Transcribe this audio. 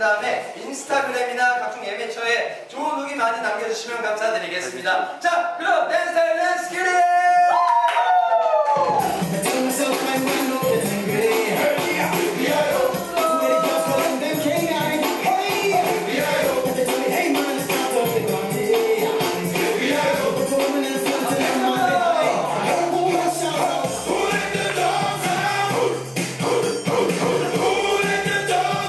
다음에 인스타그램이나 각종 예매처에 좋은 후기 많이 남겨주시면 감사드리겠습니다. 자,